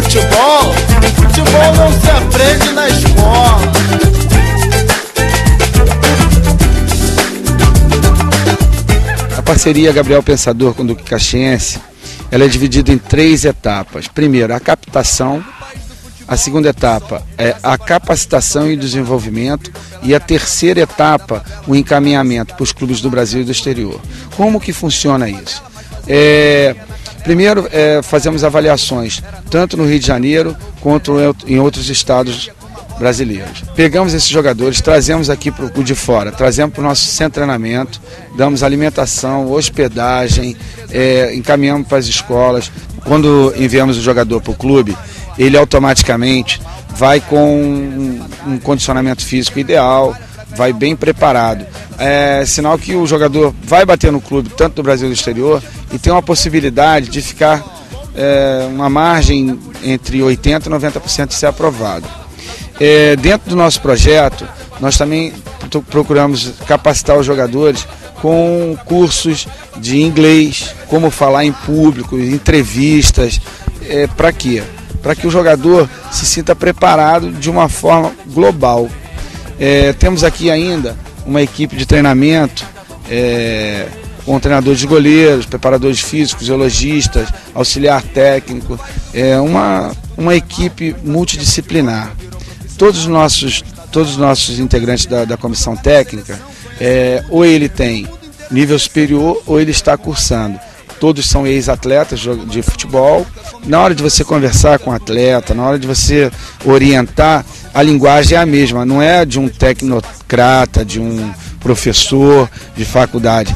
futebol, futebol não se aprende na escola. A parceria Gabriel Pensador com o Duque Caxiense, ela é dividida em 3 etapas. Primeiro, a captação. A segunda etapa é a capacitação e desenvolvimento. E a terceira etapa, o encaminhamento para os clubes do Brasil e do exterior. Como que funciona isso? Primeiro, fazemos avaliações, tanto no Rio de Janeiro quanto em outros estados brasileiros. Pegamos esses jogadores, trazemos aqui para o de fora, trazemos para o nosso centro de treinamento, damos alimentação, hospedagem, encaminhamos para as escolas. Quando enviamos o jogador para o clube, ele automaticamente vai com um condicionamento físico ideal, vai bem preparado. É sinal que o jogador vai bater no clube, tanto do Brasil e do exterior, e tem uma possibilidade de ficar uma margem entre 80% e 90% de ser aprovado. Dentro do nosso projeto, nós também procuramos capacitar os jogadores com cursos de inglês, como falar em público, entrevistas. Para quê? Para que o jogador se sinta preparado de uma forma global. Temos aqui ainda uma equipe de treinamento com treinadores de goleiros, preparadores físicos, fisiologistas, auxiliar técnico, uma equipe multidisciplinar. Todos os nossos integrantes da comissão técnica, ou ele tem nível superior ou ele está cursando. Todos são ex-atletas de futebol. Na hora de você conversar com o atleta, na hora de você orientar, a linguagem é a mesma, não é de um tecnocrata, de um professor de faculdade,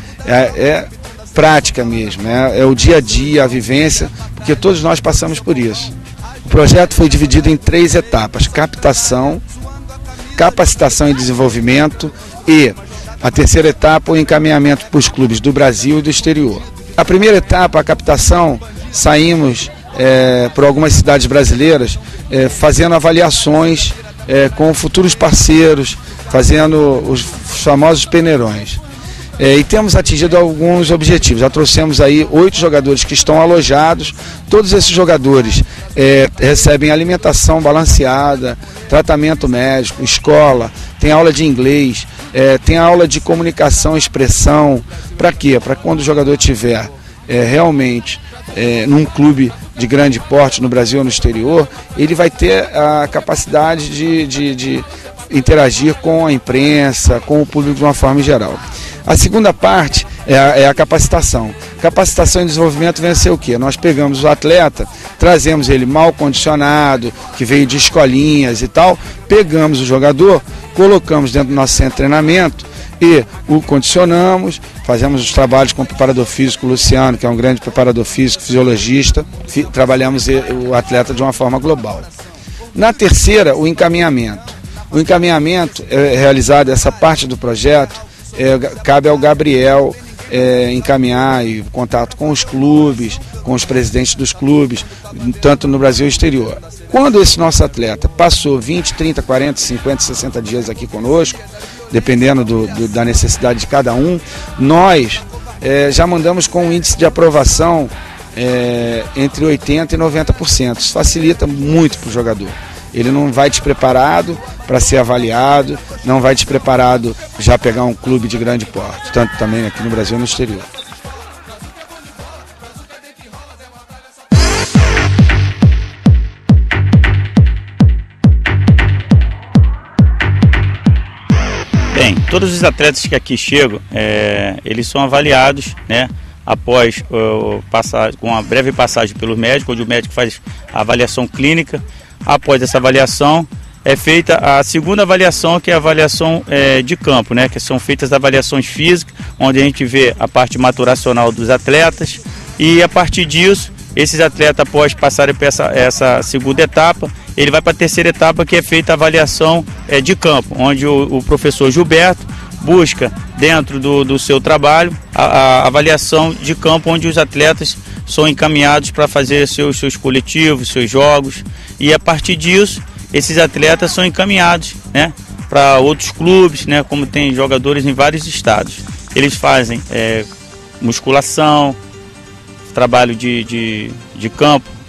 é prática mesmo, é o dia a dia, a vivência, porque todos nós passamos por isso. O projeto foi dividido em 3 etapas: captação, capacitação e desenvolvimento e a terceira etapa, o encaminhamento para os clubes do Brasil e do exterior. A primeira etapa, a captação, saímos por algumas cidades brasileiras fazendo avaliações com futuros parceiros, fazendo os famosos peneirões. E temos atingido alguns objetivos. Já trouxemos aí 8 jogadores que estão alojados. Todos esses jogadores recebem alimentação balanceada, tratamento médico, escola, tem aula de inglês, tem aula de comunicação e expressão. Para quê? Para quando o jogador estiver realmente num clube de grande porte no Brasil ou no exterior, ele vai ter a capacidade de interagir com a imprensa, com o público de uma forma geral. A segunda parte é a capacitação. Capacitação e desenvolvimento vem a ser o quê? Nós pegamos o atleta, trazemos ele mal condicionado, que veio de escolinhas e tal, pegamos o jogador, colocamos dentro do nosso centro de treinamento e o condicionamos, fazemos os trabalhos com o preparador físico Luciano, que é um grande preparador físico, fisiologista, trabalhamos o atleta de uma forma global. Na terceira, o encaminhamento. O encaminhamento é realizado, essa parte do projeto, cabe ao Gabriel encaminhar e contato com os clubes, com os presidentes dos clubes, tanto no Brasil e exterior. Quando esse nosso atleta passou 20, 30, 40, 50, 60 dias aqui conosco, dependendo da necessidade de cada um, nós já mandamos com um índice de aprovação entre 80% e 90%. Isso facilita muito para o jogador. Ele não vai despreparado para ser avaliado, não vai despreparado já pegar um clube de grande porte, tanto também aqui no Brasil e no exterior. Bem, todos os atletas que aqui chegam, eles são avaliados, né, após com uma breve passagem pelo médico, onde o médico faz a avaliação clínica. Após essa avaliação, é feita a segunda avaliação, que é a avaliação de campo, né, que são feitas avaliações físicas, onde a gente vê a parte maturacional dos atletas, e a partir disso, esses atletas, após passarem por essa segunda etapa, ele vai para a terceira etapa, que é feita a avaliação de campo, onde o professor Gilberto busca, dentro do seu trabalho, a avaliação de campo, onde os atletas são encaminhados para fazer seus coletivos, seus jogos, e a partir disso, esses atletas são encaminhados, né, para outros clubes, né, como tem jogadores em vários estados. Eles fazem musculação, trabalho de campo,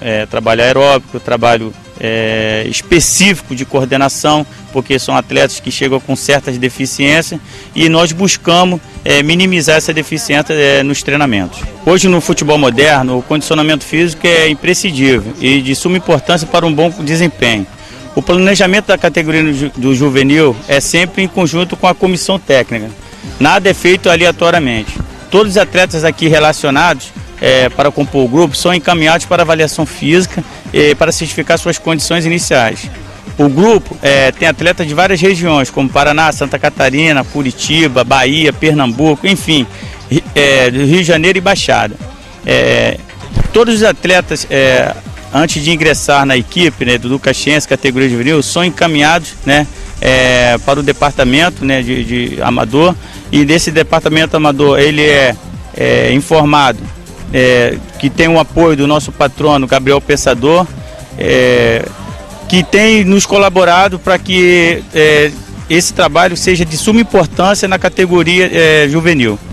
trabalho aeróbico, trabalho específico de coordenação, porque são atletas que chegam com certas deficiências e nós buscamos minimizar essa deficiência nos treinamentos. Hoje no futebol moderno, o condicionamento físico é imprescindível e de suma importância para um bom desempenho. O planejamento da categoria do juvenil é sempre em conjunto com a comissão técnica. Nada é feito aleatoriamente. Todos os atletas aqui relacionados para compor o grupo são encaminhados para avaliação física para certificar suas condições iniciais. O grupo tem atletas de várias regiões, como Paraná, Santa Catarina, Curitiba, Bahia, Pernambuco, enfim, do Rio de Janeiro e Baixada. Todos os atletas, antes de ingressar na equipe do Caxiense, categoria juvenil, são encaminhados para o departamento de amador, e desse departamento amador ele é informado que tem o apoio do nosso patrono Gabriel Pensador, que tem nos colaborado para que esse trabalho seja de suma importância na categoria juvenil.